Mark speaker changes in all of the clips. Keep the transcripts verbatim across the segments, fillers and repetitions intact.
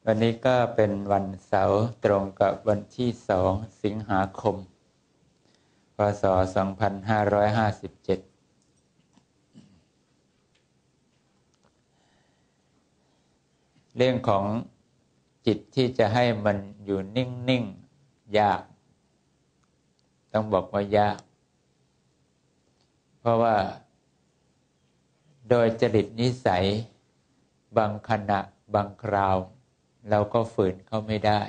Speaker 1: วันนี้ก็เป็นวันเสาร์ตรงกับวันที่สองสิงหาคมพ.ศ. สองพันห้าร้อยห้าสิบเจ็ดเรื่องของจิตที่จะให้มันอยู่นิ่งๆยากต้องบอกว่ายากเพราะว่าโดยจริตนิสัยบางขณะบางคราวเราก็ฝืนเขาไม่ได้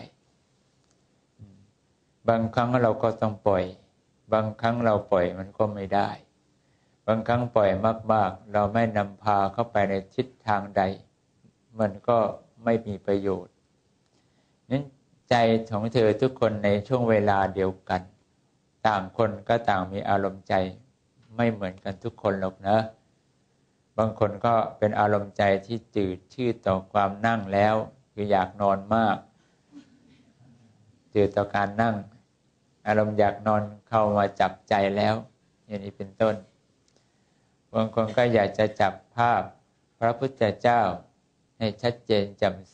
Speaker 1: บางครั้งเราก็ต้องปล่อยบางครั้งเราปล่อยมันก็ไม่ได้บางครั้งปล่อยมากๆเราไม่นำพาเข้าไปในทิศทางใดมันก็ไม่มีประโยชน์นั้นใจของเธอทุกคนในช่วงเวลาเดียวกันต่างคนก็ต่างมีอารมณ์ใจไม่เหมือนกันทุกคนหรอกนะบางคนก็เป็นอารมณ์ใจที่จืดชืดต่อความนั่งแล้วคืออยากนอนมากจืดต่อการนั่งอารมณ์อยากนอนเข้ามาจับใจแล้วอย่างนี้เป็นต้นบางคนก็อยากจะจับภาพพระพุทธเจ้าให้ชัดเจนแจ่มใส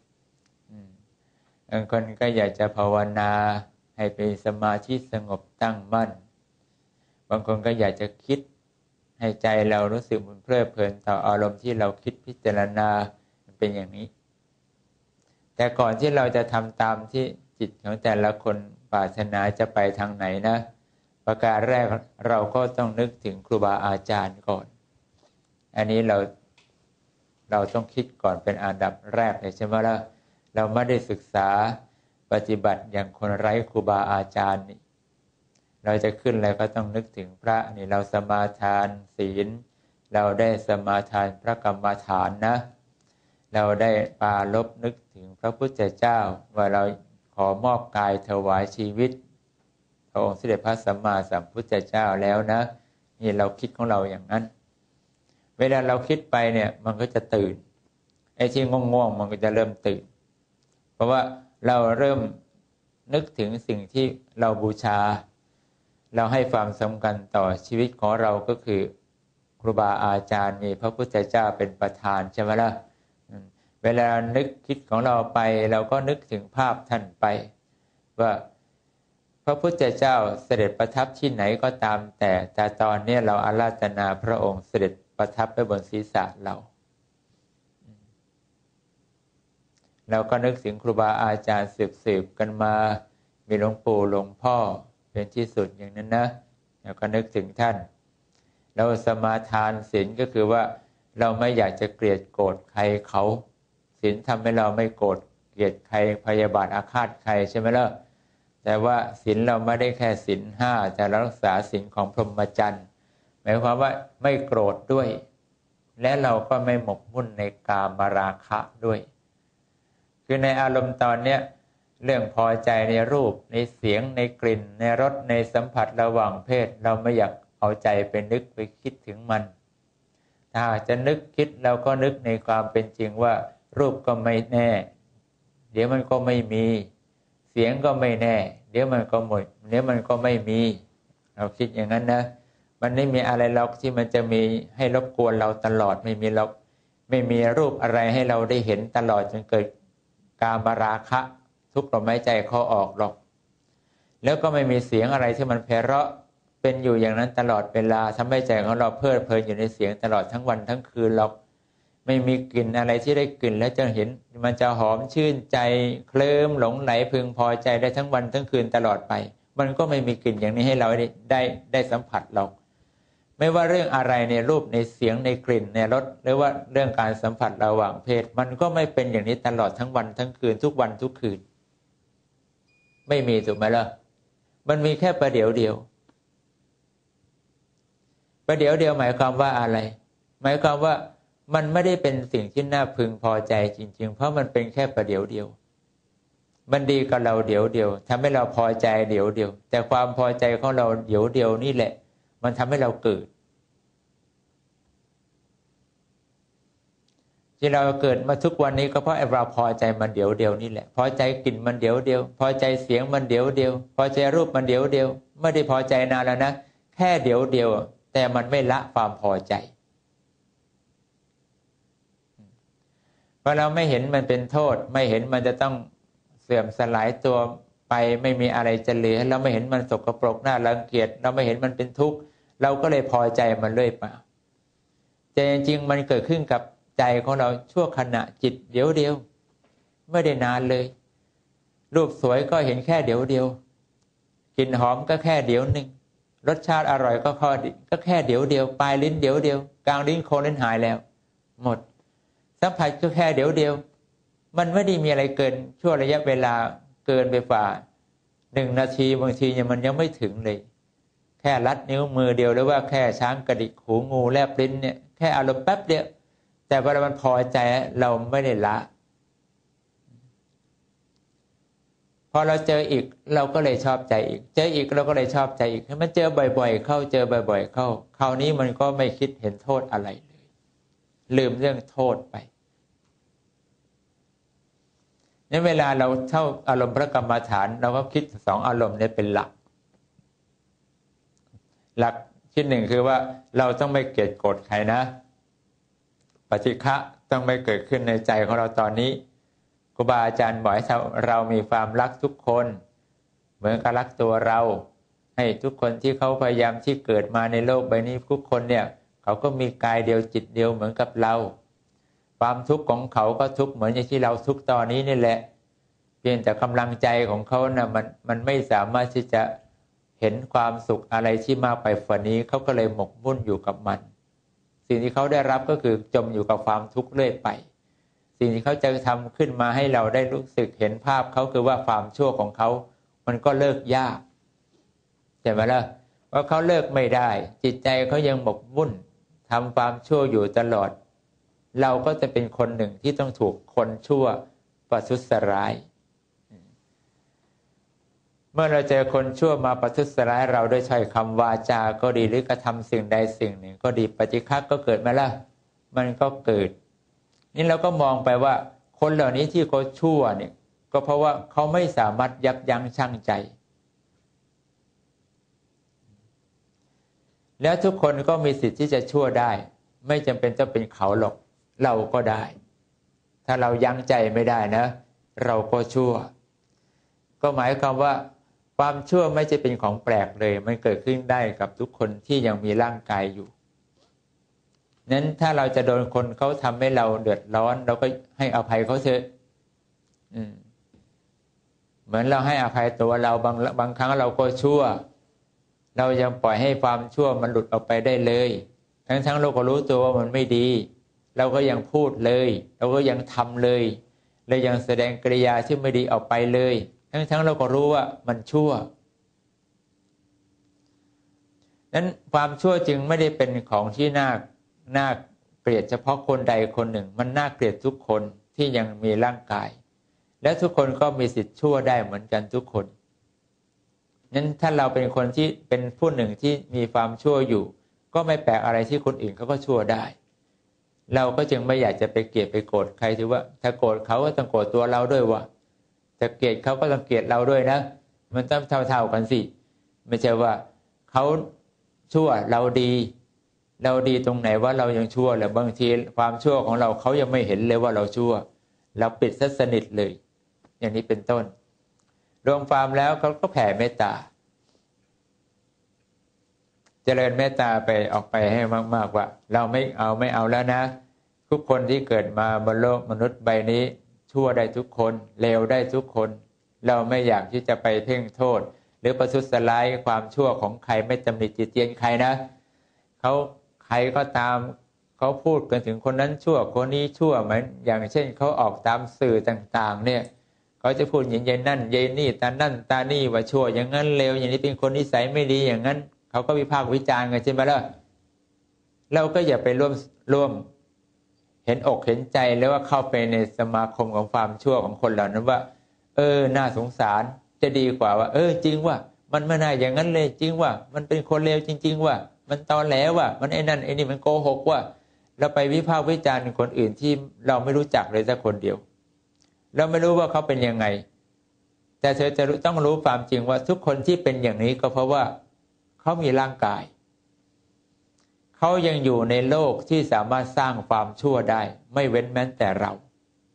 Speaker 1: บางคนก็อยากจะภาวนาให้เป็นสมาธิสงบตั้งมั่นบางคนก็อยากจะคิดให้ใจเรารู้สึกมันเพลิดเพลินต่ออารมณ์ที่เราคิดพิจารณาเป็นอย่างนี้แต่ก่อนที่เราจะทำตามที่จิตของแต่ละคนปรารถนาจะไปทางไหนนะประการแรกเราก็ต้องนึกถึงครูบาอาจารย์ก่อนอันนี้เราเราต้องคิดก่อนเป็นอันดับแรกเลยใช่ไหมล่ะเราไม่ได้ศึกษาปฏิบัติอย่างคนไร้ครูบาอาจารย์นี่เราจะขึ้นอะไรก็ต้องนึกถึงพระนี่เราสมาทานศีลเราได้สมาทานพระกรรมฐานนะเราได้ปรารภนึกถึงพระพุทธเจ้าว่าเราขอมอบกายถวายชีวิตพระองค์สมเด็จพระสัมมาสัมพุทธเจ้าแล้วนะนี่เราคิดของเราอย่างนั้นเวลาเราคิดไปเนี่ยมันก็จะตื่นไอ้ที่ง่วงๆมันก็จะเริ่มตื่นเพราะว่าเราเริ่มนึกถึงสิ่งที่เราบูชาเราให้ความสำคัญต่อชีวิตของเราก็คือครูบาอาจารย์มีพระพุทธเจ้าเป็นประธานใช่ไหมล่ะเวลานึกคิดของเราไปเราก็นึกถึงภาพท่านไปว่าพระพุทธเจ้าเสด็จประทับที่ไหนก็ตามแต่แต่ตอนนี้เราอาราธนาพระองค์เสด็จประทับไปบนศีรษะเราเราก็นึกถึงครูบาอาจารย์สืบๆกันมามีหลวงปู่หลวงพ่อเป็นที่สุดอย่างนั้นนะเราก็นึกถึงท่านเราสมาทานศีลก็คือว่าเราไม่อยากจะเกลียดโกรธใครเขาศีลทำให้เราไม่โกรธเกลียดใครพยาบาทอาฆาตใครใช่ไหมล่ะแต่ว่าศีลเราไม่ได้แค่ศีลห้าแต่เรารักษาศีลของพรหมจรรย์หมายความว่าไม่โกรธด้วยและเราก็ไม่หมกมุ่นในกามราคะด้วยคือในอารมณ์ตอนเนี้ยเรื่องพอใจในรูปในเสียงในกลิ่นในรสในสัมผัสระหว่างเพศเราไม่อยากเอาใจไปนึกไปคิดถึงมันถ้าจะนึกคิดเราก็นึกในความเป็นจริงว่ารูปก็ไม่แน่เดี๋ยวมันก็ไม่มีเสียงก็ไม่แน่เดี๋ยวมันก็หมดเดี๋ยวมันก็ไม่มีเราคิดอย่างนั้นนะมันไม่มีอะไรหรอกที่มันจะมีให้รบกวนเราตลอดไม่มีหรอกไม่มีรูปอะไรให้เราได้เห็นตลอดจนเกิดกามราคะทุกข์ลมหายใจเข้าออกหรอกแล้วก็ไม่มีเสียงอะไรที่มันไพเราะเป็นอยู่อย่างนั้นตลอดเวลาทำให้ใจของเราเพลิดเพลินอยู่ในเสียงตลอดทั้งวันทั้งคืนหรอกไม่มีกลิ่นอะไรที่ได้กลิ่นแล้วจะเห็นมันจะหอมชื่นใจเคลิ้มหลงไหลพึงพอใจได้ทั้งวันทั้งคืนตลอดไปมันก็ไม่มีกลิ่นอย่างนี้ให้เราได้ได้ได้สัมผัสหรอกไม่ว่าเรื่องอะไรในรูปในเสียงในกลิ่นในรสหรือว่าเรื่องการสัมผัสระหว่างเพศมันก็ไม่เป็นอย่างนี้ตลอดทั้งวันทั้งคืนทุกวันทุกคืนไม่มีถูกไหมล่ะมันมีแค่ประเดี๋ยวเดียวประเดี๋ยวเดียวหมายความว่าอะไรหมายความว่ามันไม่ได้เป็นสิ่งที่น่าพึงพอใจจริงๆเพราะมันเป็นแค่ประเดี๋ยวเดียวมันดีกับเราเดี๋ยวเดียวทำให้เราพอใจเดี๋ยวเดียวแต่ความพอใจของเราเดี๋ยวเดียวนี่แหละมันทำให้เราเกิดที่เราเกิดมาทุกวันนี้ก็เพราะเราพอใจมันเดี๋ยวเดียวนี่แหละพอใจกลิ่นมันเดี๋ยวเดียวพอใจเสียงมันเดี๋ยวเดียวพอใจรูปมันเดี๋ยวเดียวไม่ได้พอใจนานแล้วนะแค่เดี๋ยวเดียวแต่มันไม่ละความพอใจเพราะเราไม่เห็นมันเป็นโทษไม่เห็นมันจะต้องเสื่อมสลายตัวไปไม่มีอะไรจะเหลือเราไม่เห็นมันสกปรกน่ารังเกียจเราไม่เห็นมันเป็นทุกข์เราก็เลยพอใจมันเรื่อยไปแต่จริงๆมันเกิดขึ้นกับใจของเราชั่วขณะจิตเดียวเดียวไม่ได้นานเลยรูปสวยก็เห็นแค่เดียวเดียวกลิ่นหอมก็แค่เดียวหนึ่งรสชาติอร่อยก็พอก็แค่เดียวเดียวปลายลิ้นเดียวเดียวกลางลิ้นโคนลิ้นหายแล้วหมดสัมผัสก็แค่เดียวเดียวมันไม่ได้มีอะไรเกินชั่วระยะเวลาเกินไปฝ่าหนึ่งนาทีบางทีเนี่ยมันยังไม่ถึงเลยแค่ลัดนิ้วมือเดียวหรือว่าแค่ช้างกระดิกหูงูแลบลิ้นเนี่ยแค่อารมณ์แป๊บเดียวแต่เวลามันพอใจเราไม่ได้ละพอเราเจออีกเราก็เลยชอบใจอีกเจออีกเราก็เลยชอบใจอีกให้มันเจอบ่อยๆเข้าเจอบ่อยๆเข้าคราวนี้มันก็ไม่คิดเห็นโทษอะไรเลยลืมเรื่องโทษไปในเวลาเราเท่าอารมณ์พระกรรมฐานเราก็คิดสองอารมณ์นี้เป็นหลักหลักที่หนึ่งคือว่าเราต้องไม่เกลียดโกรธใครนะปฏิฆะต้องไม่เกิดขึ้นในใจของเราตอนนี้ครูบาอาจารย์บอกให้เรามีความรักทุกคนเหมือนกับรักตัวเราให้ทุกคนที่เขาพยายามที่เกิดมาในโลกใบนี้ทุกคนเนี่ยเขาก็มีกายเดียวจิตเดียวเหมือนกับเราความทุกข์ของเขาก็ทุกข์เหมือนอย่างที่เราทุกข์ตอนนี้นี่แหละเพียงแต่กำลังใจของเขานะ่ะมันมันไม่สามารถที่จะเห็นความสุขอะไรที่มากไปกว่านี้เขาก็เลยหมกมุ่นอยู่กับมันสิ่งที่เขาได้รับก็คือจมอยู่กับความทุกข์เรื่อยไปสิ่งที่เขาจะทำขึ้นมาให้เราได้รู้สึกเห็นภาพเขาคือว่าความชั่วของเขามันก็เลิกยากใช่ไหมล่ะว่าเขาเลิกไม่ได้จิตใจเขายังหมกมุ่นทำความชั่วอยู่ตลอดเราก็จะเป็นคนหนึ่งที่ต้องถูกคนชั่วประทุษร้ายเมื่อเราเจอคนชั่วมาประทุษร้ายเราด้วยถ้อยคำวาจาก็ดีหรือกระทำสิ่งใดสิ่งหนึ่งก็ดีปฏิฆะก็เกิดมาแล้วมันก็เกิดนี่เราก็มองไปว่าคนเหล่านี้ที่เขาชั่วเนี่ยก็เพราะว่าเขาไม่สามารถยับยั้งชั่งใจแล้วทุกคนก็มีสิทธิ์ที่จะชั่วได้ไม่จำเป็นต้องเป็นเขาหรอกเราก็ได้ถ้าเรายั้งใจไม่ได้นะเราก็ชั่วก็หมายความว่าความชั่วไม่ใช่เป็นของแปลกเลยมันเกิดขึ้นได้กับทุกคนที่ยังมีร่างกายอยู่นั้นถ้าเราจะโดนคนเขาทำให้เราเดือดร้อนเราก็ให้อภัยเขาเถอะอืมเหมือนเราให้อภัยตัวเราบางบางครั้งเราก็ชั่วเรายังปล่อยให้ความชั่วมันหลุดออกไปได้เลยทั้งทั้งเราก็รู้ตัวว่ามันไม่ดีเราก็ยังพูดเลยเราก็ยังทำเลยเลยยังแสดงกริยาที่ไม่ดีออกไปเลยทั้งทั้งเราก็รู้ว่ามันชั่วนั้นความชั่วจึงไม่ได้เป็นของที่น่าน่าเกลียดเฉพาะคนใดคนหนึ่งมันน่าเกลียดทุกคนที่ยังมีร่างกายและทุกคนก็มีสิทธิ์ชั่วได้เหมือนกันทุกคนนั้นถ้าเราเป็นคนที่เป็นผู้หนึ่งที่มีความชั่วอยู่ก็ไม่แปลกอะไรที่คนอื่นเขาก็ชั่วได้เราก็จึงไม่อยากจะไปเกลียดไปโกรธใครถือว่าถ้าโกรธเขาก็ต้องโกรธตัวเราด้วยวะจะเกลียดเขาก็ต้องเกลียดเราด้วยนะมันต้องเท่าๆกันสิไม่ใช่ว่าเขาชั่วเราดีเราดีตรงไหนว่าเรายังชั่วหรือบางทีความชั่วของเราเขายังไม่เห็นเลยว่าเราชั่วเราปิดซะสนิทเลยอย่างนี้เป็นต้นรวมความแล้วเขาก็แผ่เมตตาเจริญเมตตาไปออกไปให้มากๆว่าเราไม่เอาไม่เอาแล้วนะทุกคนที่เกิดมาบนโลกมนุษย์ใบนี้ชั่วได้ทุกคนเลวได้ทุกคนเราไม่อยากที่จะไปเพ่งโทษหรือประทุษร้ายความชั่วของใครไม่ตำหนิติเตียนใครนะเขาใครก็ตามเขาพูดกันถึงคนนั้นชั่วคนนี้ชั่วเหมือนอย่างเช่นเขาออกตามสื่อต่างๆเนี่ยเขาจะพูดอย่างยัยนั่นยัยนี่ตานั่นตานี่ว่าชั่วอย่างนั้นเลวอย่างนี้เป็นคนนิสัยไม่ดีอย่างนั้นเขาก็วิพากษ์วิจารณ์กันใช่ไหมล่ะเราก็อย่าไปร่วมร่วมเห็นอกเห็นใจแล้วว่าเข้าไปในสมาคมของความชั่วของคนเหล่านั้นว่าเออน่าสงสารจะดีกว่าว่าเออจริงว่ามันไม่น่าอย่างนั้นเลยจริงว่ามันเป็นคนเลวจริงๆว่ามันตอแหลว่ามันไอ้นั่นไอ้นี่มันโกหกว่าเราไปวิพากษ์วิจารณ์คนอื่นที่เราไม่รู้จักเลยสักคนเดียวเราไม่รู้ว่าเขาเป็นยังไงแต่เธอจะต้องรู้ความจริงว่าทุกคนที่เป็นอย่างนี้ก็เพราะว่าเขามีร่างกายเขายังอยู่ในโลกที่สามารถสร้างความชั่วได้ไม่เว้นแม้แต่เรา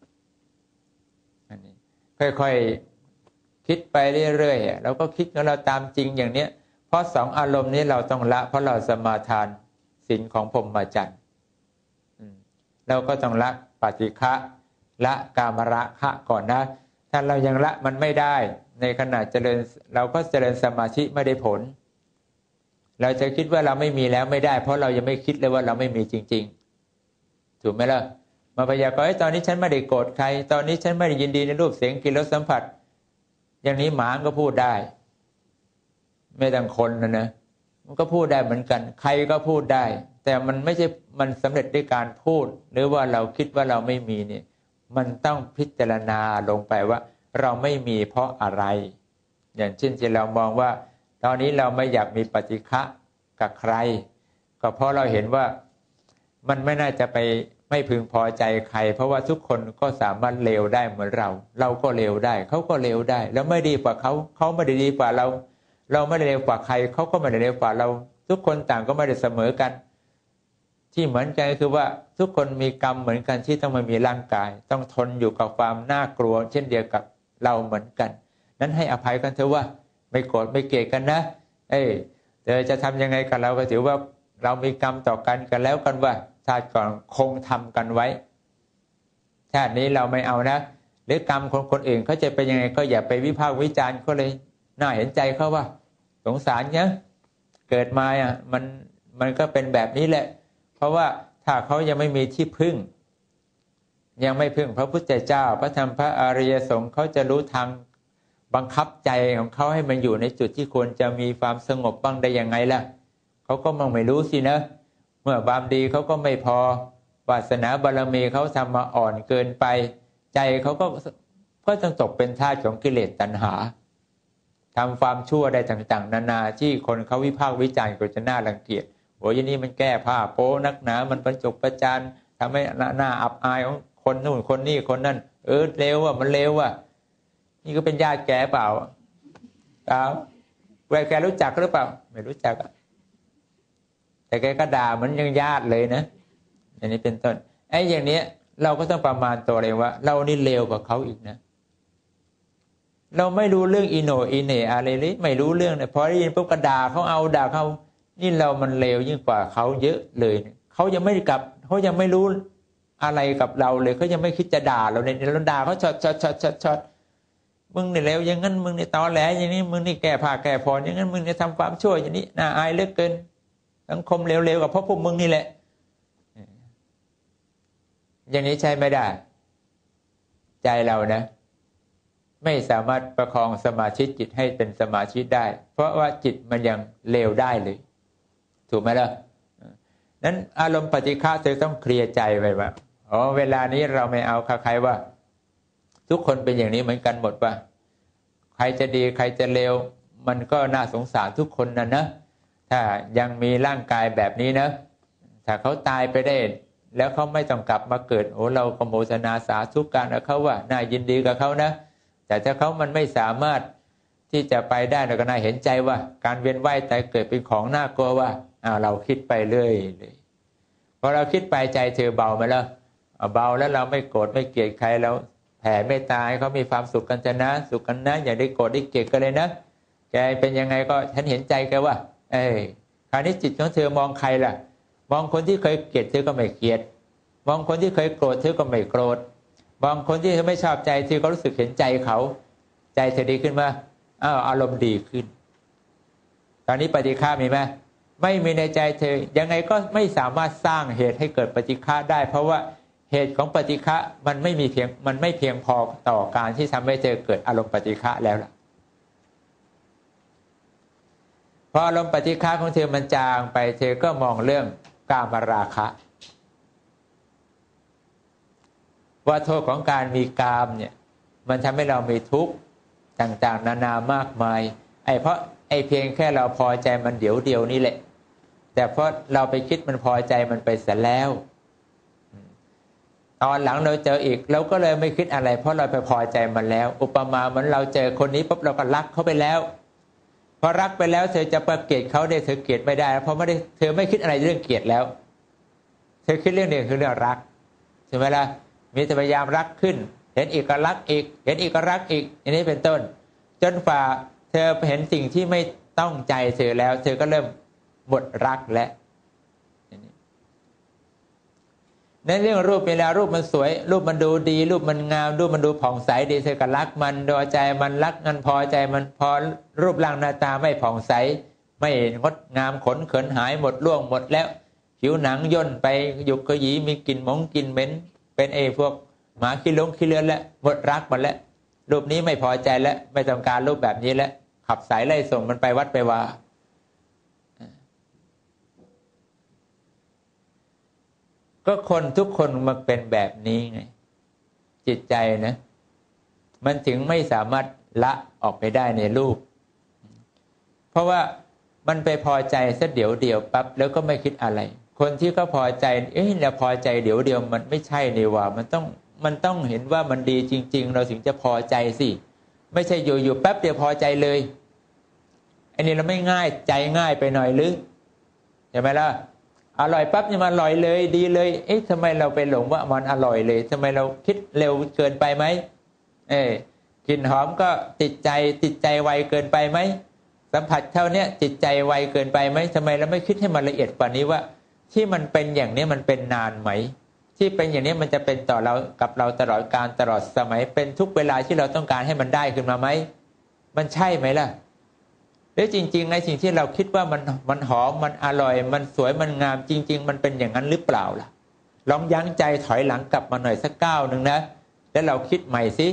Speaker 1: อันนี้ค่อยๆคิดไปเรื่อยๆเราก็คิดของเราตามจริงอย่างเนี้ยเพราะสองอารมณ์นี้เราต้องละเพราะเราสมาทานศีลของพรหมจรรย์เราก็ต้องละปฏิฆะละกามราคะก่อนนะถ้าเรายังละมันไม่ได้ในขณะเจริญเราก็เจริญสมาธิไม่ได้ผลเราจะคิดว่าเราไม่มีแล้วไม่ได้เพราะเรายังไม่คิดเลยว่าเราไม่มีจริงๆถูกไหมล่ะมาพยากรณ์ให้ตอนนี้ฉันไม่ได้โกรธใครตอนนี้ฉันไม่ได้ยินดีในรูปเสียงกลิ่นรสสัมผัสอย่างนี้หมาก็พูดได้ไม่ต้องคนนะนะมันก็พูดได้เหมือนกันใครก็พูดได้แต่มันไม่ใช่มันสำเร็จด้วยการพูดหรือว่าเราคิดว่าเราไม่มีเนี่ยมันต้องพิจารณาลงไปว่าเราไม่มีเพราะอะไรอย่างเช่นที่เรามองว่าตอนนี้เราไม่อยากมีปฏิฆะกับใครก็เพราะเราเห็นว่ามันไม่น่าจะไปไม่พึงพอใจใครเพราะว่าทุกคนก็สามารถเลวได้เหมือนเราเราก็เลวได้เขาก็เลวได้แล้วไม่ดีกว่าเขาเขาไม่ได้ดีกว่าเราเราไม่ได้เลวกว่าใครเขาก็ไม่ได้เลวกว่าเราทุกคนต่างก็ไม่ได้เสมอกันที่เหมือนกันคือว่าทุกคนมีกรรมเหมือนกันที่ต้องมามีร่างกายต้องทนอยู่กับความน่ากลัวเช่นเดียวกับเราเหมือนกันนั้นให้อภัยกันเถอะว่าไม่โกรธไม่เกลียดกันนะเอ้ยเธอจะทำยังไงกับเราก็ถือว่าเรามีกรรมต่อกันกันแล้วกันว่าชาติก่อนคงทำกันไว้ชาตินี้เราไม่เอานะหรือกรรมคนคนอื่นเขาจะเป็นยังไงก็อย่าไปวิพากษ์วิจารณ์เขาเลยน่าเห็นใจเขาว่าสงสารเนี่ยเกิดมาอ่ะมันมันก็เป็นแบบนี้แหละเพราะว่าถ้าเขายังไม่มีที่พึ่งยังไม่พึ่งพระพุทธเจ้าพระธรรมพระอริยสงฆ์เขาจะรู้ทางบังคับใจของเขาให้มันอยู่ในจุดที่ควรจะมีความสงบบ้างได้ยังไงล่ะเขาก็มองไม่รู้สินะเมื่อบามดีเขาก็ไม่พอวาสนาบารมีเขาทำมาอ่อนเกินไปใจเขาก็ก็ต้องตกเป็นทาสของกิเลสตัณหาทำความชั่วได้ต่างๆนานาที่คนเขาวิพากษ์วิจารณ์ก็จะน่ารังเกียจโอ้ยนี่มันแก้ผ้าโป๊นักหนามันประจบประจานทำให้หน้าอับอายของคนนู่นคนนี่คนนั่นเออเลวอ่ะมันเลวอ่ะนี่ก็เป็นญาติแกเปล่าเปล่าแกรู้จักหรือเปล่าไม่รู้จักแต่แกก็ด่าเหมือนยังญาติเลยนะอย่างนี้เป็นต้นไอ้อย่างนี้เราก็ต้องประมาณตัวเองว่าเรานี่เลวกว่าเขาอีกนะเราไม่รู้เรื่องอีโหนอีเหน่อะไรเลยไม่รู้เรื่องเนี่ยพอได้ยินปุ๊บก็ด่าเขาเอาด่าเขานี่เรามันเลวยิ่งกว่าเขาเยอะเลยเขายังไม่กลับเขายังไม่รู้อะไรกับเราเลยเขายังไม่คิดจะด่าเราเนี่ยเราด่าเขาช็อตช็อตช็อตช็อตช็อตมึงเนี่ยเลวอย่างนั้นมึงเนี่ยตอแหลอย่างนี้มึงนี่แก่ผ้าแก่ผ่อนอย่างนั้นมึงเนี่ยทำความชั่วอย่างนี้น่าอายเหลือเกินสังคมเลวๆกับเพราะพวกมึงนี่แหละอย่างนี้ใช่ไม่ได้ใจเรานะไม่สามารถประคองสมาธิจิตให้เป็นสมาธิได้เพราะว่าจิตมันยังเลวได้เลยถูกไหมล่ะนั้นอารมณ์ปฏิฆะจะต้องเคลียร์ใจไว้ว่าอ๋อเวลานี้เราไม่เอาใครๆว่าทุกคนเป็นอย่างนี้เหมือนกันหมดว่าใครจะดีใครจะเลวมันก็น่าสงสารทุกคนนะนะถ้ายังมีร่างกายแบบนี้นะถ้าเขาตายไปได้แล้วเขาไม่ต้องกลับมาเกิดโอ้เราก็โมทนาสาธุการกับเขาว่าน่ายินดีกับเขานะแต่ถ้าเขามันไม่สามารถที่จะไปได้เราก็น่าเห็นใจว่าการเวียนว่ายตายเกิดเป็นของน่ากลัวว่าอ้าวเราคิดไปเรื่อยเลยพอเราคิดไปใจเธอเบาไหมล่ะเบาแล้วเราไม่โกรธไม่เกลียดใครแล้วแผ่เมตตาให้เขามีความสุขกันจะนะสุขกันนะอย่าได้โกรธได้เกลียดกันเลยนะแกเป็นยังไงก็ฉันเห็นใจแกว่าเอ้ยคราวนี้จิตของเธอมองใครล่ะมองคนที่เคยเกลียดเธอก็ไม่เกลียดมองคนที่เคยโกรธเธอก็ไม่โกรธมองคนที่เธอไม่ชอบใจเธอก็รู้สึกเห็นใจเขาใจเธอดีขึ้นมาอ้าวอารมณ์ดีขึ้นตอนนี้ปฏิฆามีไหมไม่มีในใจเธอยังไงก็ไม่สามารถสร้างเหตุให้เกิดปฏิฆาได้เพราะว่าเหตุของปฏิฆะมันไม่มีเพียงมันไม่เพียงพอต่อการที่ทำให้เธอเกิดอารมณ์ปฏิฆะแล้วล่ะพออารมณ์ปฏิฆะของเธอมันจางไปเธอก็มองเรื่องกามราคะว่าโทษของการมีกามเนี่ยมันทำให้เรามีทุกข์ต่างๆนานามากมายไอ้เพราะไอ้เพียงแค่เราพอใจมันเดี๋ยวเดียวนี่แหละแต่เพราะเราไปคิดมันพอใจมันไปเสียแล้วตอนหลังเราเจออีกเราก็เลยไม่คิดอะไรเพราะเราไปพอใจมันแล้วอุปมาเหมือนเราเจอคนนี้ปุ๊บเราก็รักเขาไปแล้วพอรักไปแล้วเธอจะประเกลียดเขาได้เธอเกลียดไม่ได้เพราะไม่ได้เธอไม่คิดอะไรเรื่องเกลียดแล้วเธอคิดเรื่องเดียวคือเรื่องรักใช่ไหมล่ะมีแต่พยายามรักขึ้นเห็นอีกก็รักอีกเห็นอีกก็รักอีกอันนี้เป็นต้นจนฝ่าเธอเห็นสิ่งที่ไม่ต้องใจเธอแล้วเธอก็เริ่มหมดรักและในเรื่องรูปเวลารูปมันสวยรูปมันดูดีรูปมันงามรูปมันดูผ่องใสดีเธอก็รักมันดูใจมันรักมันพอใจมันพอรูปร่างหน้าตาไม่ผ่องใสไม่งดงามขนเขินหายหมดร่วงหมดแล้วผิวหนังย่นไปหยุกกระหยีมีกลิ่นหมองกลิ่นเหม็นเป็นไอ้พวกหมาขี้ลงขี้เลือนแล้วหมดรักหมดแล้วรูปนี้ไม่พอใจแล้วไม่ต้องการรูปแบบนี้แล้วขับสายไล่ส่งมันไปวัดไปวาก็คนทุกคนมันเป็นแบบนี้ไงจิตใจนะมันถึงไม่สามารถละออกไปได้ในรูปเพราะว่ามันไปพอใจสักเดี๋ยวเดียวปั๊บแล้วก็ไม่คิดอะไรคนที่เขาพอใจเอ้ยเราพอใจเดี๋ยวเดียวมันไม่ใช่นี่ว่ามันต้องมันต้องเห็นว่ามันดีจริงๆเราถึงจะพอใจสิไม่ใช่อยู่ๆแป๊บเดียวพอใจเลยอันนี้เราไม่ง่ายใจง่ายไปหน่อยหรือใช่ไหมล่ะอร่อยปั๊บนี่มันอร่อยเลยดีเลยเอ๊ะทำไมเราไปหลงว่ามันอร่อยเลยทำไมเราคิดเร็วเกินไปไหมเอ๊ะกลิ่นหอมก็ติดใจติดใจไวเกินไปไหมสัมผัสเท่านี้จิตใจไวเกินไปไหมทำไมเราไม่คิดให้มันละเอียดกว่านี้ว่าที่มันเป็นอย่างนี้มันเป็นนานไหมที่เป็นอย่างนี้มันจะเป็นต่อเรากับเราตลอดการตลอดสมัยเป็นทุกเวลาที่เราต้องการให้มันได้ขึ้นมาไหมมันใช่ไหมล่ะหรือจริงๆในสิ่งที่เราคิดว่ามันมันหอมมันอร่อยมันสวยมันงามจริงๆมันเป็นอย่างนั้นหรือเปล่าล่ะลองยั้งใจถอยหลังกลับมาหน่อยสักก้าวหนึ่งนะแล้วเราคิดใหม่สิ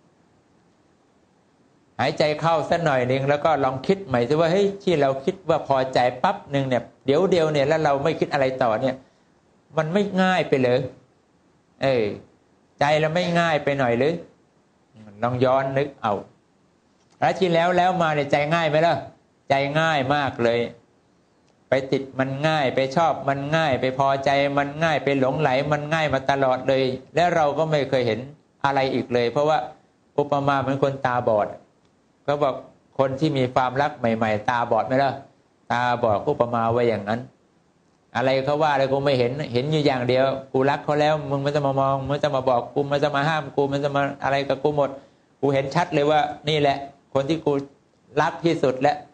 Speaker 1: หายใจเข้าสักหน่อยนึงแล้วก็ลองคิดใหม่สิว่าเฮ้ยที่เราคิดว่าพอใจปั๊บนึงเนี่ยเดี๋ยวเดียวเนี่ยแล้วเราไม่คิดอะไรต่อเนี่ยมันไม่ง่ายไปเลยเออใจเราไม่ง่ายไปหน่อยหรือลองย้อนนึกเอาแล้วที่แล้วแล้วมาเนี่ยใจง่ายไหมล่ะใจง่ายมากเลยไปติดมันง่ายไปชอบมันง่ายไปพอใจมันง่ายไปหลงไหลมันง่ายมาตลอดเลยและเราก็ไม่เคยเห็นอะไรอีกเลยเพราะว่าอุปมาเหมือนคนตาบอดเขาบอกคนที่มีความรักใหม่ๆตาบอดไหมล่ะตาบอดอุปมาไว้อย่างนั้นอะไรเขาว่าอะไรกูไม่เห็นเห็นอยู่อย่างเดียวกูรักเขาแล้วมึงไม่ต้องมามองมึงจะมาบอกกูไม่จะมาห้ามกูมันจะมาอะไรกับกูหมดกูเห็นชัดเลยว่านี่แหละคนที่กูรักที่สุดแล้ว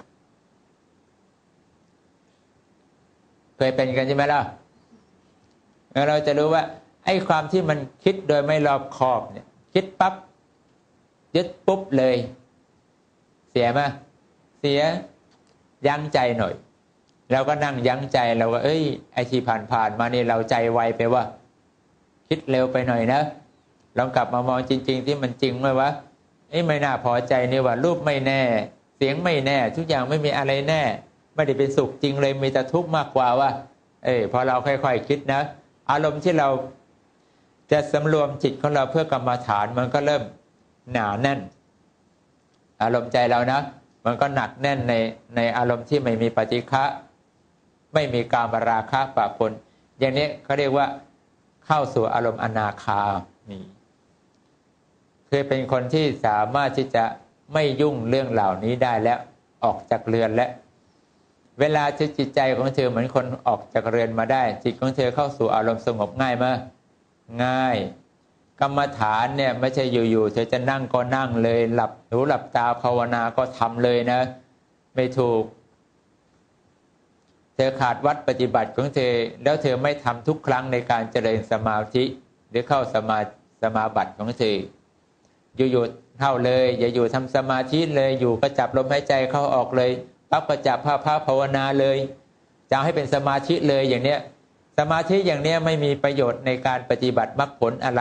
Speaker 1: เคยเป็นกันใช่ไหมล่ะแล้วเราจะรู้ว่าไอ้ความที่มันคิดโดยไม่รอบคอบเนี่ยคิดปั๊บยึดปุ๊บเลยเสียไหมเสียยั้งใจหน่อยเราก็นั่งยั้งใจเราก็เอ้ยไอ้ที่ผ่านๆมานี่เราใจไวไปว่าคิดเร็วไปหน่อยนะลองกลับมามองจริงๆที่มันจริงไหมวะไอ้ไม่น่าพอใจนี่ว่ารูปไม่แน่เสียงไม่แน่ทุกอย่างไม่มีอะไรแน่ไม่ได้เป็นสุขจริงเลยมีแต่ทุกข์มากกว่าว่าเอ้ยพอเราค่อยๆคิดนะอารมณ์ที่เราจะสำรวมจิตของเราเพื่อกรรมฐานมันก็เริ่มหนาแน่นอารมณ์ใจเรานะมันก็หนักแน่นในในอารมณ์ที่ไม่มีปฏิฆะไม่มีกามราคะปะปนอย่างนี้เขาเรียกว่าเข้าสู่อารมณ์อนาคามีคือเป็นคนที่สามารถที่จะไม่ยุ่งเรื่องเหล่านี้ได้แล้วออกจากเรือนและเวลาที่จิตใจของเธอเหมือนคนออกจากเรือนมาได้จิตของเธอเข้าสู่อารมณ์สงบง่ายมากง่ายกรรมฐานเนี่ยไม่ใช่อยู่ๆเธอจะนั่งก็นั่งเลยหลับหูหลับตาภาวนาก็ทำเลยนะไม่ถูกเธอขาดวัดปฏิบัติของเธอแล้วเธอไม่ทำทุกครั้งในการเจริญสมาธิหรือเข้าสมาสมาบัติของเธออยู่ๆเข้าเลยอย่าอยู่ทำสมาธิเลยอยู่ก็จับลมหายใจเข้าออกเลยปั๊บก็จับภาพภาวนาเลยจะให้เป็นสมาธิเลยอย่างเนี้ยสมาธิอย่างเนี้ยไม่มีประโยชน์ในการปฏิบัติมรรคผลอะไร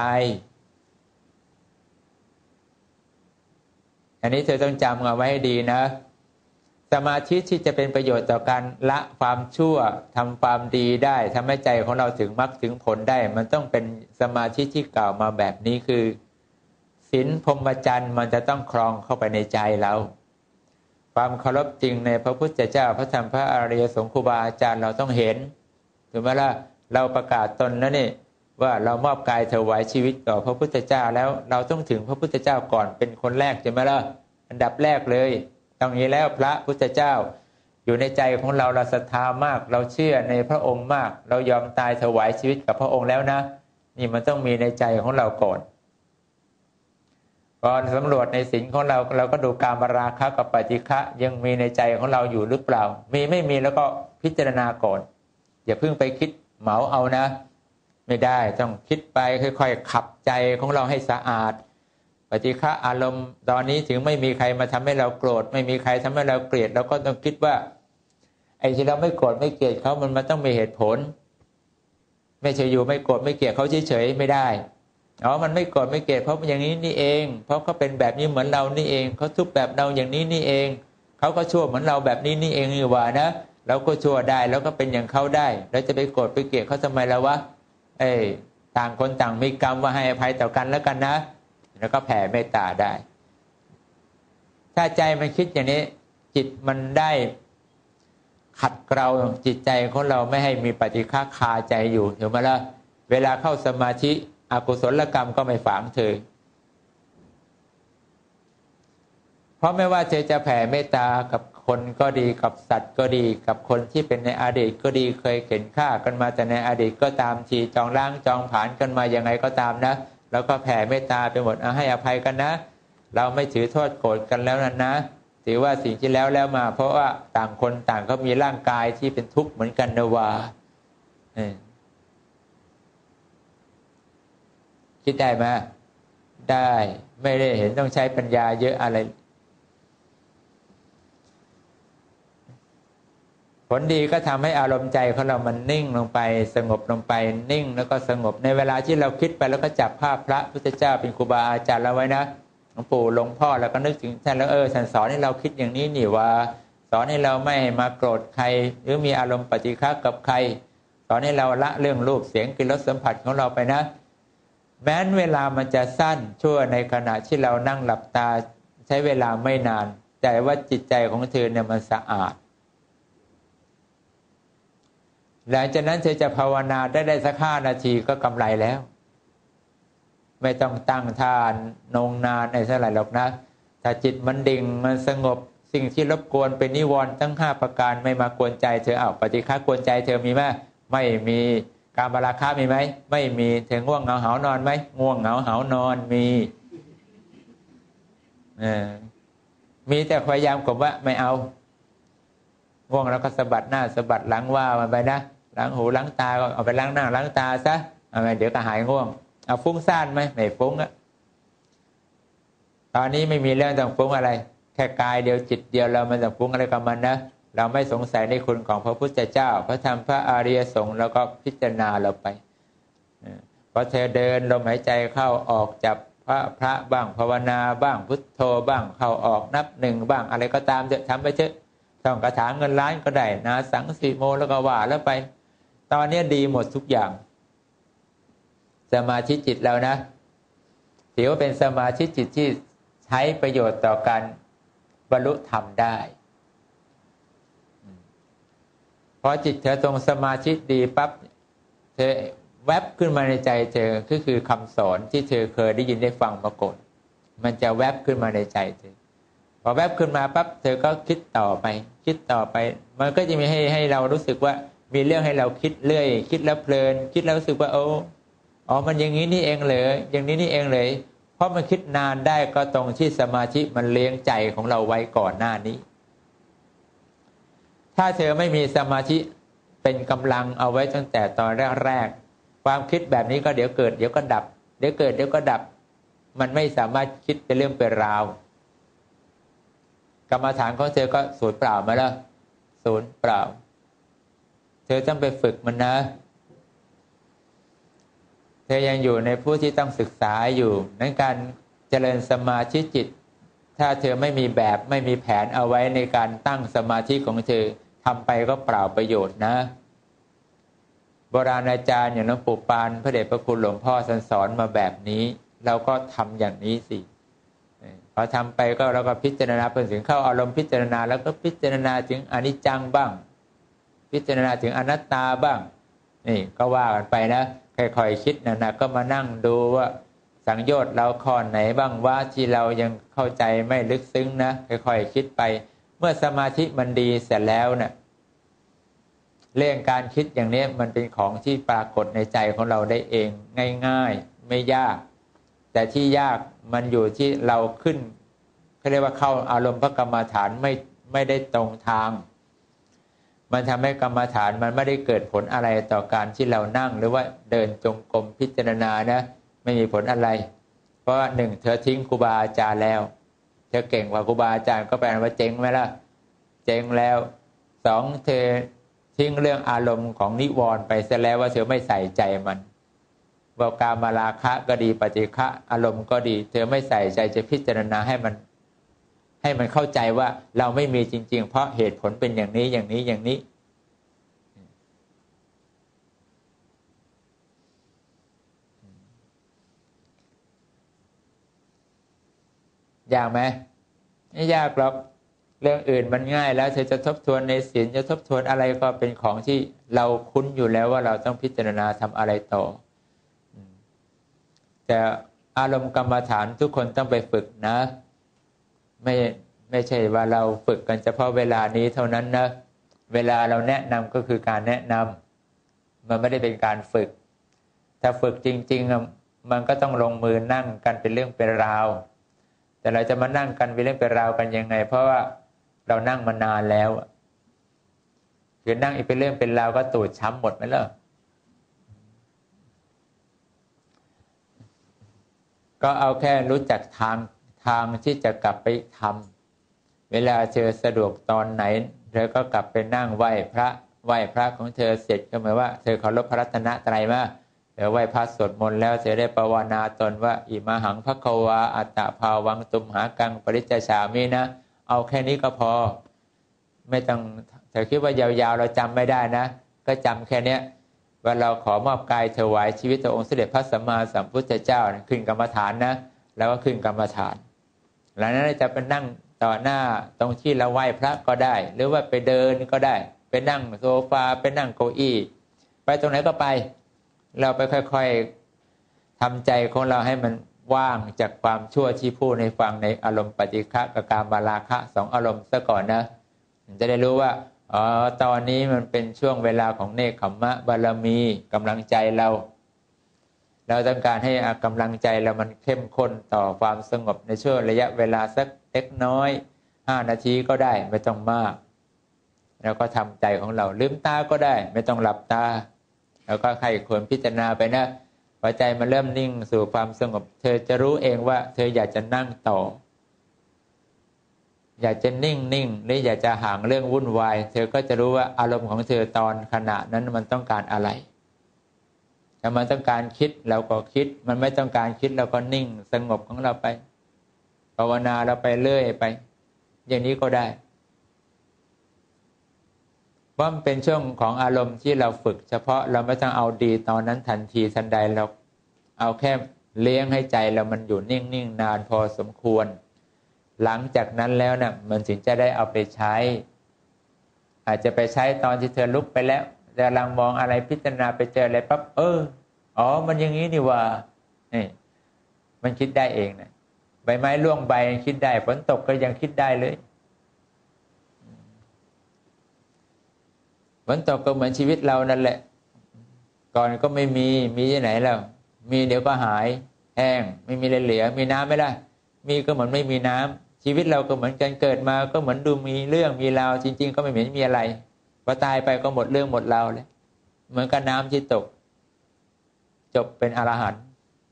Speaker 1: อันนี้เธอต้องจำเอาไว้ให้ดีนะสมาธิที่จะเป็นประโยชน์ต่อการละความชั่วทำความดีได้ทำให้ใจของเราถึงมรรคถึงผลได้มันต้องเป็นสมาธิที่กล่าวมาแบบนี้คือศีลพรหมจรรย์มันจะต้องครองเข้าไปในใจเราความเคารพจริงในพระพุทธเจ้าพระธรรมพระอริยสงฆ์ครูบาอาจารย์เราต้องเห็นถูกไหมล่ะเราประกาศตนแล้วนี่ว่าเรามอบกายถวายชีวิตต่อพระพุทธเจ้าแล้วเราต้องถึงพระพุทธเจ้าก่อนเป็นคนแรกใช่ไหมล่ะอันดับแรกเลยตรงนี้แล้วพระพุทธเจ้าอยู่ในใจของเราเราศรัทธามากเราเชื่อในพระองค์มากเรายอมตายถวายชีวิตกับพระองค์แล้วนะนี่มันต้องมีในใจของเราก่อนก่อนสำรวจในศีลของเราเราก็ดูกามราคะกับปฏิฆะยังมีในใจของเราอยู่หรือเปล่ามีไม่มีแล้วก็พิจารณาก่อนอย่าเพิ่งไปคิดเหมาเอานะไม่ได้ต้องคิดไปค่อยๆขับใจของเราให้สะอาดปฏิฆะอารมณ์ตอนนี้ถึงไม่มีใครมาทำให้เราโกรธไม่มีใครทำให้เราเกลียดเราก็ต้องคิดว่าไอ้ที่เราไม่โกรธไม่เกลียดเขามันมันต้องมีเหตุผลไม่ใช่อยู่ไม่โกรธไม่เกลียดเขาเฉยๆไม่ได้อ๋อมันไม่โกรธไม่เกลียดเพราะอย่างนี้นี่เองเพราะเขาเป็นแบบนี้เหมือนเรานี่เองเขาทุกข์แบบเราอย่างนี้นี่เองเขาก็ชั่วเหมือนเราแบบนี้นี่เองนี่หว่านะเราก็ชั่วได้แล้วก็เป็นอย่างเขาได้แล้วจะไปโกรธไปเกลียดเขาทำไมล่ะวะเอ้ยต่างคนต่างมีกรรมว่าให้อภัยต่อกันแล้วกันนะแล้วก็แผ่เมตตาได้ถ้าใจมันคิดอย่างนี้จิตมันได้ขัดเกลาจิตใจของเราไม่ให้มีปฏิฆะคาใจอยู่เห็นไหมล่ะเวลาเข้าสมาธิอกุศลกรรมก็ไม่ฝังเธอเพราะไม่ว่าเธอจะแผ่เมตตากับคนก็ดีกับสัตว์ก็ดีกับคนที่เป็นในอดีตก็ดีเคยเข็นฆ่ากันมาแต่ในอดีตก็ตามทีจองล้างจองผลาญกันมายังไงก็ตามนะแล้วก็แผ่เมตตาไปหมดเอาให้อภัยกันนะเราไม่ถือโทษโกรธกันแล้วนั่นนะถือว่าสิ่งที่แล้วแล้วมาเพราะว่าต่างคนต่างก็มีร่างกายที่เป็นทุกข์เหมือนกันนะว่าคิดได้ไหมได้ไม่ได้เห็นต้องใช้ปัญญาเยอะอะไรผลดีก็ทำให้อารมณ์ใจของเรามันนิ่งลงไปสงบลงไปนิ่งแล้วก็สงบในเวลาที่เราคิดไปแล้วก็จับภาพพระพุทธเจ้าเป็นครูบาอาจารย์เราไว้นะหลวงปู่หลวงพ่อแล้วก็นึกถึงท่านแล้วเออท่านสอนให้เราคิดอย่างนี้นี่ว่าสอนให้เราไม่มาโกรธใครหรือมีอารมณ์ปฏิฆะกับใครสอนให้เราละเรื่องรูปเสียงกลิ่นรสสัมผัสของเราไปนะแม้นเวลามันจะสั้นชั่วในขณะที่เรานั่งหลับตาใช้เวลาไม่นานแต่ว่าจิตใจของเธอเนี่ยมันสะอาดหลังจากนั้นเธอจะภาวนาได้ได้สักห้านาทีก็กำไรแล้วไม่ต้องตั้งท่านงนานอะไรเท่าไหร่หรอกนะถ้าจิตมันดิ่งมันสงบสิ่งที่รบกวนเป็นนิวรณ์ทั้งห้าประการไม่มากวนใจเธอเอาปฏิฆะกวนใจเธอมีไหมไม่มีการบราคะมีไหมไม่มีเธอง่วงเหงาหานอนไหมง่วงเหงาหานอนมีเออมีแต่พยายามกลบว่าไม่เอาง่วงแล้วก็สะบัดหน้าสะบัดหลังว่ามันไปนะล้างหูล้างตาก็เอาไปล้างหน้าล้างตาซะเอาไปเดี๋ยวก็หายง่วงเอาฟุ้งซ่านไหมไม่ฟุ้งอะตอนนี้ไม่มีเรื่องต้องฟุ้งอะไรแค่กายเดียวจิตเดียวเรามันจะฟุ้งอะไรกับมันนะเราไม่สงสัยในคุณของพระพุทธเจ้าพระธรรมพระอริยสงฆ์แล้วก็พิจารณาเราไปพอเธอเดินลมหายใจเข้าออกจับพระพระบ้างภาวนาบ้างพุทโธบ้างเข้าออกนับหนึ่งบ้างอะไรก็ตามจะทำไปเถอะต้องกระถางเงินล้านก็ได้นะสังสีโมแล้วก็ว่าแล้วไปตอนนี้ดีหมดทุกอย่างสมาธิจิตเรานะถือว่าเป็นสมาธิจิตที่ใช้ประโยชน์ต่อการบรรลุธรรมได้พอจิตเธอตรงสมาธิดีปั๊บเธอแวบขึ้นมาในใจเธอก็คือคำสอนที่เธอเคยได้ยินได้ฟังมาก่อนมันจะแวบขึ้นมาในใจเธอพอแวบขึ้นมาปั๊บเธอก็คิดต่อไปคิดต่อไปมันก็จะมีให้ให้เรารู้สึกว่ามีเรื่องให้เราคิดเรื่อยคิดแล้วเพลินคิดแล้วรู้สึกว่าโอ้อ๋อมันอย่างนี้นี่เองเลยอย่างนี้นี่เองเลยเพราะมันคิดนานได้ก็ตรงที่สมาธิมันเลี้ยงใจของเราไว้ก่อนหน้านี้ถ้าเธอไม่มีสมาธิเป็นกำลังเอาไว้ตั้งแต่ตอนแรกๆความคิดแบบนี้ก็เดี๋ยวเกิดเดี๋ยวก็ดับเดี๋ยวเกิดเดี๋ยวก็ดับมันไม่สามารถคิดเป็นเรื่องเป็นราวกรรมฐานของเธอก็ศูนย์เปล่าไหมล่ะศูนย์เปล่าเธอต้องไปฝึกมันนะเธอยังอยู่ในผู้ที่ต้องศึกษาอยู่นั้นการเจริญสมาธิจิตถ้าเธอไม่มีแบบไม่มีแผนเอาไว้ในการตั้งสมาธิของเธอทำไปก็เปล่าประโยชน์นะโบราณอาจารย์อย่างหลวงปู่ปานพระเดชพระคุณหลวงพ่อสอนมาแบบนี้เราก็ทำอย่างนี้สิพอทำไปก็เราก็พิจารณาเป็นถึงเข้าอารมณ์พิจารณาแล้วก็พิจารณาถึงอนิจจังบ้างพิจารณาถึงอนัตตาบ้างนี่ก็ว่ากันไปนะค่อยๆคิดนะก็มานั่งดูว่าสังโยชน์เราข้อไหนบ้างว่าที่เรายังเข้าใจไม่ลึกซึ้งนะค่อยๆคิดไปเมื่อสมาธิมันดีเสร็จแล้วนะ่ะเรื่องการคิดอย่างนี้มันเป็นของที่ปรากฏในใจของเราได้เองง่ายๆไม่ยากแแต่ที่ยากมันอยู่ที่เราขึ้นเขาเรียกว่าเข้าอารมณ์พระกรรมฐานไม่ไม่ได้ตรงทางมันทำให้กรรมฐานมันไม่ได้เกิดผลอะไรต่อการที่เรานั่งหรือว่าเดินจงกรมพิจารณานะไม่มีผลอะไรเพราะว่าหนึ่งเธอทิ้งครูบาอาจารย์แล้วเธอเก่งกว่าครูบาอาจารย์ก็แปลว่าเจ๊งไหมล่ะเจ๊งแล้วสองเธอทิ้งเรื่องอารมณ์ของนิวรณ์ไปซะแล้วว่าเธอไม่ใส่ใจมันว่ากามราคะก็ดีปฏิฆะอารมณ์ก็ดีเธอไม่ใส่ใจจะพิจารณาให้มันให้มันเข้าใจว่าเราไม่มีจริงๆเพราะเหตุผลเป็นอย่างนี้อย่างนี้อย่างนี้ยากไหมไม่ยากหรอกเรื่องอื่นมันง่ายแล้วเธอจะทบทวนในศีลจะทบทวนอะไรก็เป็นของที่เราคุ้นอยู่แล้วว่าเราต้องพิจารณาทำอะไรต่อแต่อารมณ์กรรมฐานทุกคนต้องไปฝึกนะไม่ไม่ใช่ว่าเราฝึกกันเฉพาะเวลานี้เท่านั้นนะเวลาเราแนะนำก็คือการแนะนำมันไม่ได้เป็นการฝึกถ้าฝึกจริงๆมันก็ต้องลงมือนั่งกันเป็นเรื่องเป็นราวแต่เราจะมานั่งกันเป็นเรื่องเป็นราวกันยังไงเพราะว่าเรานั่งมานานแล้วคือนั่งอีกเป็นเรื่องเป็นราวก็ตูดช้ำหมดไหมล่ะก็เอาแค่รู้จักทางทางที่จะกลับไปทำเวลาเธอสะดวกตอนไหนเธอก็กลับไปนั่งไหว้พระไหว้พระของเธอเสร็จก็หมายว่าเธอเคารพพระรัตนตรัยมากเธอไหว้พระสวดมนต์แล้วเธอได้ภาวนาตนว่าอิมาหังภควาอัตตภาวังตุมหากังปริจจฉามินะเอาแค่นี้ก็พอไม่ต้องเธอคิดว่ายาวๆเราจำไม่ได้นะก็จำแค่นี้ว่าเราขอมอบกายถวายชีวิตต่อองค์เสด็จพระสัมมาสัมพุทธเจ้าขึ้นกรรมฐานนะแล้วก็ขึ้นกรรมฐานหลังนั้นจะไปนั่งต่อหน้าตรงที่เราไหว้พระก็ได้หรือว่าไปเดินก็ได้ไปนั่งโซฟาไปนั่งเก้าอี้ไปตรงไหนก็ไปเราไปค่อยๆทำใจของเราให้มันว่างจากความชั่วที่พูดในฟังในอารมณ์ปฏิฆะกับกามราคะสองอารมณ์ซะก่อนนะจะได้รู้ว่าอ๋อตอนนี้มันเป็นช่วงเวลาของเนกขัมมะบารมีกำลังใจเราเราต้องการให้กำลังใจเรามันเข้มข้นต่อความสงบในช่วงระยะเวลาสักเล็กน้อยห้านาทีก็ได้ไม่ต้องมากแล้วก็ทำใจของเราลืมตาก็ได้ไม่ต้องหลับตาแล้วก็ใครควรพิจารณาไปนะพอใจมันเริ่มนิ่งสู่ความสงบเธอจะรู้เองว่าเธออยากจะนั่งต่ออยากจะนิ่งนิ่งหรืออยากจะห่างเรื่องวุ่นวายเธอก็จะรู้ว่าอารมณ์ของเธอตอนขณะนั้นมันต้องการอะไรถ้ามันต้องการคิดเราก็คิดมันไม่ต้องการคิดเราก็นิ่งสงบของเราไปภาวนาเราไปเรื่อยไปอย่างนี้ก็ได้ว่ามันเป็นช่วงของอารมณ์ที่เราฝึกเฉพาะเราไม่ต้องเอาดีตอนนั้นทันทีทันใดเราเอาแค่เลี้ยงให้ใจเรามันอยู่นิ่งๆนานพอสมควรหลังจากนั้นแล้วนะ่ะมันถึงจะได้เอาไปใช้อาจจะไปใช้ตอนที่เธอลุกไปแล้วแต่กำลังมองอะไรพิจารณาไปเจออะไรปั๊บเอออ๋อมันอย่างนี้นี่ว่านี่มันคิดได้เองนะใบไม้ร่วงใบคิดได้ฝนตกก็ยังคิดได้เลยฝนตกก็เหมือนชีวิตเรานั่นแหละก่อนก็ไม่มีมีที่ไหนแล้วมีเดี๋ยวก็หายแห้งไม่มีอะไรเหลือมีน้ำไหมล่ะมีก็เหมือนไม่มีน้ำชีวิตเราก็เหมือนกันเกิดมาก็เหมือนดูมีเรื่องมีราวจริงๆก็ไม่เห็นมีอะไรพอตายไปก็หมดเรื่องหมดราวเลยเหมือนกับน้ำที่ตกจบเป็นอรหันต์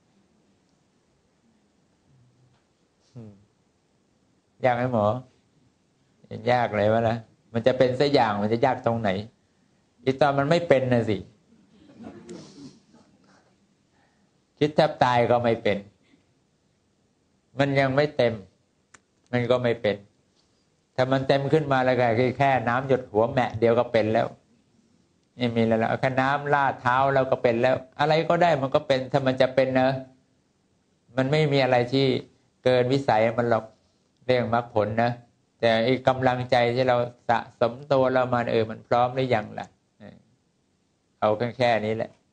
Speaker 1: ยากไหมหมอยากเลยวะนะมันจะเป็นสักอย่างมันจะยากตรงไหนอีตอนมันไม่เป็นนะสิคิดแทบตายก็ไม่เป็นมันยังไม่เต็มมันก็ไม่เป็นถ้ามันเต็มขึ้นมาแล้วก็แค่น้ำหยดหัวแมะเดียวก็เป็นแล้วไม่มีแล้วแค่น้ำลาดเท้าเราก็เป็นแล้วอะไรก็ได้มันก็เป็นถ้ามันจะเป็นนะมันไม่มีอะไรที่เกินวิสัยมันหรอกเรื่องมรรคผลนะแต่ไอ้กำลังใจที่เราสะสมตัวเรามาเออมันพร้อมหรือยังล่ะเอาแค่แค่นี้แหละ